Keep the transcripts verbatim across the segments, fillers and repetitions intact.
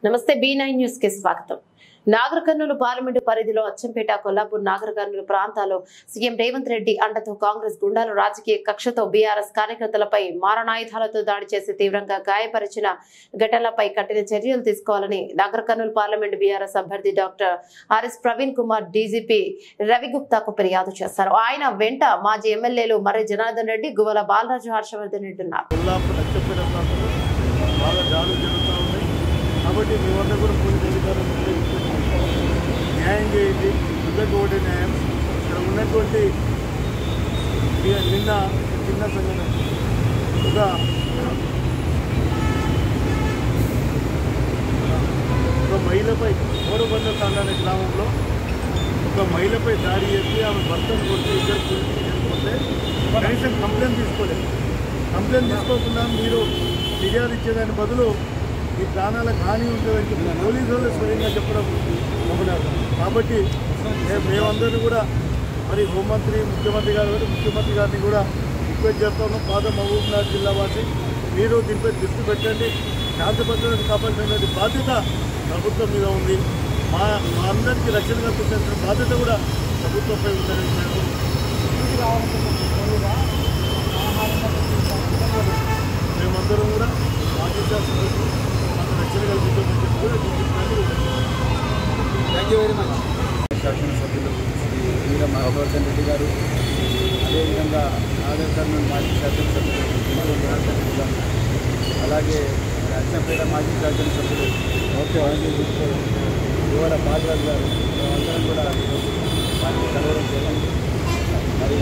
నమస్తే B nine news కి స్వాగతం. నాగర్ కర్నూలు పార్లమెంటు పరిధిలో అచ్చంపేట, కొల్లాపూర్, నాగర్ కర్నూలు ప్రాంతాల్లో సీఎం రేవంత్ రెడ్డి అండతో కాంగ్రెస్ గుండాలు రాజకీయ కక్షతో బీఆర్ఎస్ కార్యకర్తలపై మారణాయుధాలతో దాడి చేసి తీవ్రంగా గాయపరిచిన ఘటనలపై కఠిన చర్యలు తీసుకోవాలని నాగర్ కర్నూలు పార్లమెంటు బీఆర్ఎస్ అభ్యర్థి doctor RS Praveen Kumar DGP రవిగుప్తాకు ఫిర్యాదు చేశారు. ఆయన వెంట మాజీ ఎమ్మెల్యేలు మర్రి జనార్దన్ రెడ్డి, గువ్వల బాలరాజు, హర్షవర్ధన్ రెడ్డి ఉన్నారు. కాబట్టి మేమంతా కూడా పోలీస్ అధికారులు న్యాయం చేయండి, యుద్ధకోటి న్యాయం. ఇక్కడ ఉన్నటువంటి నిన్న చిన్న సంఘటన ఒక ఒక మహిళపై ఓరబంద తాండాల గ్రామంలో ఒక మహిళపై దాడి చేసి ఆమె భర్తను కొట్టి ఇద్దరు పోతే కనీసం కంప్లైంట్ తీసుకోలేదు. కంప్లైంట్ తీసుకోకుండా మీరు ఫిర్యాదు ఇచ్చేదాని బదులు ఈ ప్రాణాలకు హాని ఉంటుందని చెప్పి పోలీసు వాళ్ళు స్వయంగా చెప్పడం నమ్మలేదు. కాబట్టి మేమందరినీ కూడా మరి హోంమంత్రి, ముఖ్యమంత్రి గారు ముఖ్యమంత్రి గారిని కూడా రిక్వెస్ట్ చేస్తాము. పాత మహబూబ్నగర్ జిల్లా వాసి మీరు దీనిపై దృష్టి పెట్టండి. శాంతి భద్రతను కాపాడుతున్న బాధ్యత ప్రభుత్వం మీద ఉంది. మా మా అందరికీ రక్షణ కల్పించాల్సిన బాధ్యత కూడా ప్రభుత్వంపై ఉందని మేమందరం కూడా బాధ్యత థ్యాంక్ యూ వెరీ మచ్. శాసనసభ్యులు శ్రీ వీర హర్షవర్ధన్ రెడ్డి గారు, అదేవిధంగా నాగర్ కర్నూలు మాజీ శాసనసభ్యులు గారు, అలాగే అచ్చంపేట మాజీ శాసనసభ్యులు గువ్వల బాలరాజు గారు, అందరం కూడా వారిని కలవడం జరిగింది. మరి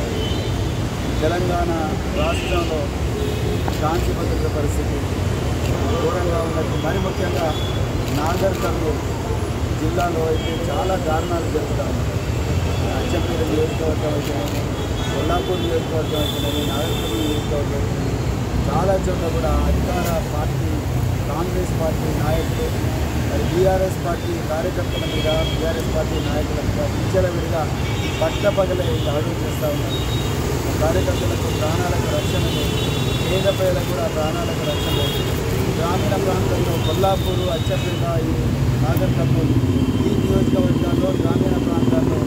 తెలంగాణ రాష్ట్రంలో శాంతి భద్రత పరిస్థితి దూరంగా ఉన్నట్టు, మరి ముఖ్యంగా నాగర్ కర్నూలు జిల్లాలో అయితే చాలా దారుణాలు జరుగుతూ ఉన్నాయి. అచ్చంపేట నియోజకవర్గం అయితేనేమి, కొల్లాపూర్ నియోజకవర్గం అయితేనేమి, నాగర్ కర్నూలు నియోజకవర్గం చాలా చోట్ల కూడా అధికార పార్టీ కాంగ్రెస్ పార్టీ నాయకులు మరి బీఆర్ఎస్ పార్టీ కార్యకర్తల మీద, బీఆర్ఎస్ పార్టీ నాయకుల మీద విచ్చలవిడిగా పట్టపగలే దాడులు చేస్తూ ఉన్నారు. కార్యకర్తలకు ప్రాణాలకు రక్షణ లేదు, పేద ప్రజలకు కూడా ప్రాణాలకు రక్షణ లేదు. గ్రామీణ ప్రాంతంలో కొల్లాపూరు, అచ్చంపేట, ఈ నాగర్ కర్నూలు ఈ నియోజకవర్గాల్లో గ్రామీణ ప్రాంతాల్లో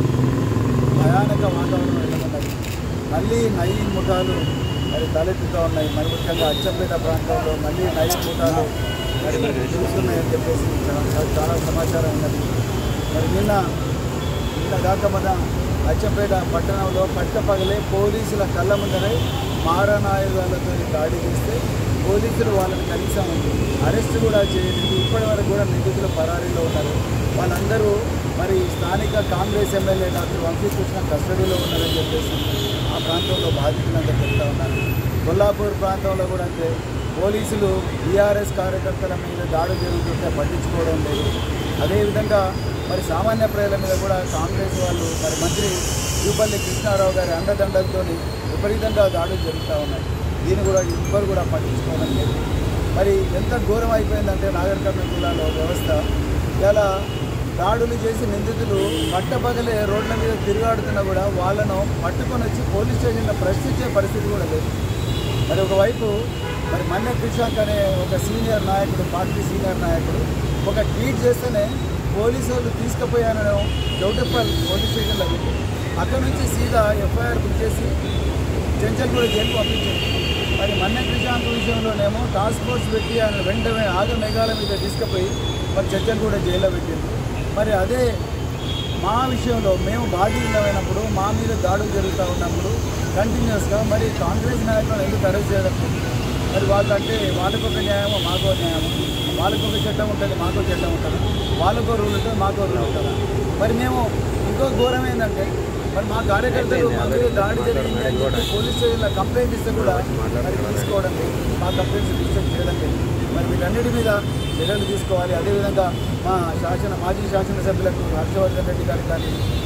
భయానక వాతావరణం నెలకొన్నది. మళ్ళీ నయీం ముఠాలు మరి తలెత్తుతూ ఉన్నాయి. మరి ముఖ్యంగా అచ్చంపేట ప్రాంతంలో మళ్ళీ నయీం ముఠాలు మరి చూస్తున్నాయని చెప్పేసి చాలా సమాచారం ఉన్నది. మరి నిన్న నిన్న కాక మన అచ్చంపేట పట్టణంలో పట్టపగలే పోలీసుల కళ్ళ ముందరే మారణాయుధాలతో దాడి చేస్తే పోలీసులు వాళ్ళని కనీసం అరెస్ట్ కూడా చేయలేదు. ఇప్పటి వరకు కూడా నిందితులు పరారీలో ఉన్నారు. వాళ్ళందరూ మరి స్థానిక కాంగ్రెస్ ఎమ్మెల్యే డాక్టర్ వంశీకృష్ణ కస్టడీలో ఉన్నారని చెప్పేసి ఆ ప్రాంతంలో బాధితులంతా చెప్తా ఉన్నారు. కొల్లాపూర్ ప్రాంతంలో కూడా అంతే, పోలీసులు బీఆర్ఎస్ కార్యకర్తల మీద దాడులు జరుగుతుంటే పట్టించుకోవడం లేదు. అదేవిధంగా మరి సామాన్య ప్రజల మీద కూడా కాంగ్రెస్ వాళ్ళు మరి మంత్రి జూపల్లి కృష్ణారావు గారి అండదండలతో విపరీతంగా దాడులు జరుగుతూ ఉన్నాయి. దీన్ని కూడా ఎవ్వరు కూడా పట్టించుకోవడం లేదు. మరి ఎంత ఘోరం అయిపోయిందంటే నాగర్ కర్నూలు జిల్లాలో వ్యవస్థ ఇలా దాడులు చేసి నిందితులు పట్టపగలే రోడ్ల మీద తిరుగాడుతున్నా కూడా వాళ్ళను పట్టుకొని వచ్చి పోలీస్ స్టేషన్లో ప్రశ్నించే పరిస్థితి కూడా లేదు. మరి ఒకవైపు మరి మన్నె కృషాక్ అనే ఒక సీనియర్ నాయకుడు, పార్టీ సీనియర్ నాయకుడు ఒక ట్వీట్ చేస్తేనే పోలీసు వాళ్ళు తీసుకుపోయానో చౌటప్పల్ పోలీస్ స్టేషన్లో పెట్టి అక్కడ నుంచి సీదా ఎఫ్ఐఆర్ బుక్ చేసి చెంచల్గూడ జైలు పంపించారు. మరి మన్నె కృషాంక్ విషయంలోనేమో టాస్క్ ఫోర్స్ పెట్టి ఆయన వెంటనే ఆగ మేఘాల మీద తీసుకుపోయి మరి చెంచల్గూడ జైల్లో పెట్టింది. మరి అదే మా విషయంలో మేము బాధితులమైనప్పుడు మా మీద దాడులు జరుగుతూ ఉన్నప్పుడు కంటిన్యూస్గా మరి కాంగ్రెస్ నాయకులను ఎందుకు అరెస్ట్ చేయడం? మరి వాళ్ళంటే వాళ్ళకొక న్యాయమో మాకో న్యాయమో, వాళ్ళకొక చట్టం ఉంటుంది మాకో చట్టం ఉంటుంది, వాళ్ళకో రూల్ ఉంటుంది మాకో రూల్ ఉంటుంది. మరి మేము ఇంకో ఘోరం ఏంటంటే మరి మా కార్యకర్తలు మా మీద దాడి జరిగింది అని చెప్పి పోలీస్ స్టేషన్లో కంప్లైంట్ ఇస్తే కూడా మరి తీసుకోవడం లేదు, మా కంప్లైంట్స్ డిస్టర్బ్ చేయడం లేదు. మరి వీటన్నిటి మీద చర్యలు తీసుకోవాలి. అదేవిధంగా మా శాసన మాజీ శాసనసభ్యులకు హర్షవర్ధన్ రెడ్డి గారికి కానీ